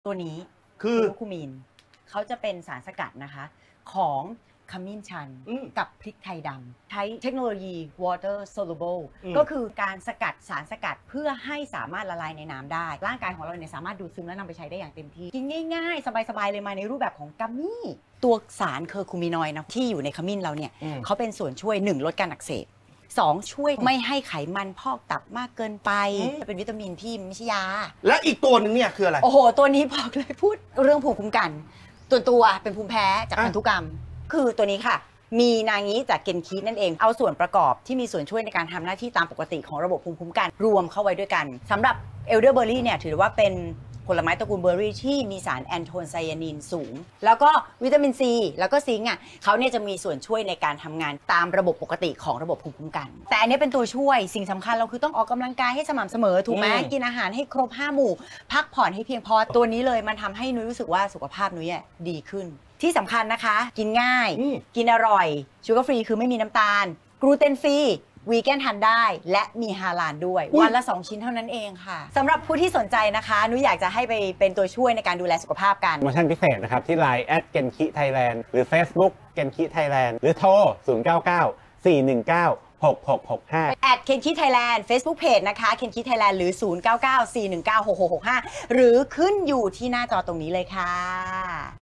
ตัวนี้คือคูมีนเขาจะเป็นสารสกัดนะคะของขมิ้นชันกับพริกไทยดำใช้เทคโนโลยี water soluble ก็คือการสกัดสารสกัดเพื่อให้สามารถละลายในน้ำได้ร่างกายของเราเนี่ยสามารถดูดซึมและนำไปใช้ได้อย่างเต็มที่กินง่ายๆสบายๆเลยมาในรูปแบบของกัมมี่ตัวสารเคอร์คูมินอยด์นะที่อยู่ในขมิ้นเราเนี่ยเขาเป็นส่วนช่วย1ลดการอักเสบ2ช่วยไม่ให้ไขมันพอกตับมากเกินไปเป็นวิตามินที่ไม่ใช่ยาและอีกตัวหนึ่งเนี่ยคืออะไรโอ้โหตัวนี้บอกเลยพูดเรื่องภูมิคุ้มกันตัวเป็นภูมิแพ้จากพันธุกรรมคือตัวนี้ค่ะมีนางี้จากเกนคีนั่นเองเอาส่วนประกอบที่มีส่วนช่วยในการทำหน้าที่ตามปกติของระบบภูมิคุ้มกันรวมเข้าไว้ด้วยกันสำหรับเอลเดอร์เบอร์รี่เนี่ยถือว่าเป็นผลไม้ตระกูลเบอร์รี่ที่มีสารแอนโทไซยานินสูงแล้วก็วิตามินซีแล้วก็ซิงค์อ่ะเขาเนี่ยจะมีส่วนช่วยในการทำงานตามระบบปกติของระบบภูมิคุ้มกันแต่อันนี้เป็นตัวช่วยสิ่งสำคัญเราคือต้องออกกำลังกายให้สม่ำเสมอถูกไหมกินอาหารให้ครบ5 หมู่พักผ่อนให้เพียงพอตัวนี้เลยมันทำให้นุ้ยรู้สึกว่าสุขภาพนุ้ยดีขึ้นที่สำคัญนะคะกินง่ายกินอร่อยชูการ์ฟรีคือไม่มีน้ำตาลกลูเตนฟรีวีแกนทานได้และมีฮาลาลด้วยวันละ2 ชิ้นเท่านั้นเองค่ะสำหรับผู้ที่สนใจนะคะนุ้ยอยากจะให้ไปเป็นตัวช่วยในการดูแลสุขภาพกันโปรโมชั่นพิเศษนะครับที่ Line @genki-thailand หรือ Facebook genki thailand หรือโทร 099 419 6665 เคนคิไทยแลนด์ Facebook Page นะคะเคนคิไทยแลนด์หรือ 099 419 6665 หรือขึ้นอยู่ที่หน้าจอตรงนี้เลยค่ะ